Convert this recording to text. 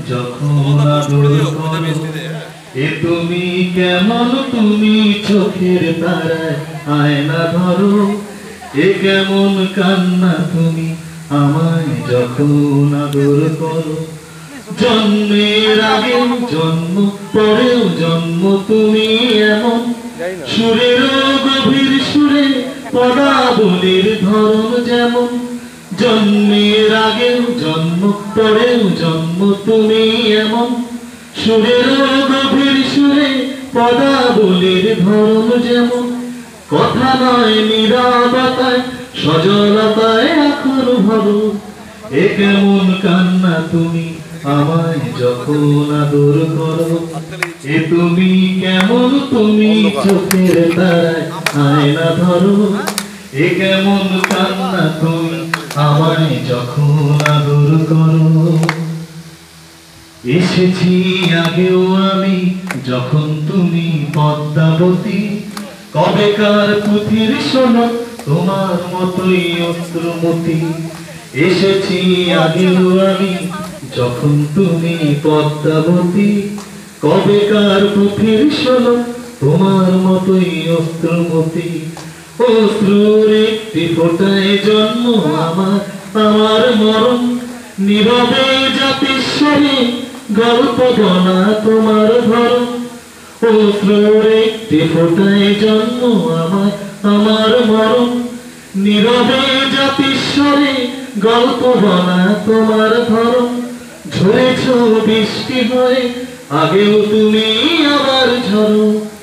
যখন আদর করো এ তুমি কেমন তুমি চোখের তারায় আয়না ধরো এ কেমন কান্না তুমি আমায় যখন আদর করো জন্মের আগে জন্ম পরেও জন্ম তুমি এমন সুরের গভীর সুরে পদাবলীর ধরন যেমন জন্মের আগে জন্ম পরেও জন্ম তুমি এমন সুরের গভীর সুরে পদাবলীর ধরন যেমন কথা নয় নীরবতায় সজলতায় আখর ভরো এ কেমন কান্না তুমি আমায় যখন আদর করো এ তুমি কেমন তুমি চোখের তারায় আয়না ধরো এ কেমন কান্না তুমি আমায় যখন আদর করো এসেছি আগেও আমি যখন তুমি পদ্মাবতী কবেকার পুঁথির শোনো তোমার মতোই অশ্রুমতি এসেছি আগেও আমি যখন তুমি পদ্মাবতী কবেকার পুঁথির শোনো তোমার মতোই অশ্রুমতি অশ্রুর একটি ফোঁটায় জন্ম আমার আমার মরণ নীরবে জাতিস্বরে গল্প বনা তোমার ধরন অশ্রুর একটি ফোঁটায় জন্ম আমার আমার মরণ নীরবে জাতিস্বরে গল্প বনা তোমার ধরন ঝরেছ বৃষ্টি হয়ে আগেও তুমি আবার ঝরো।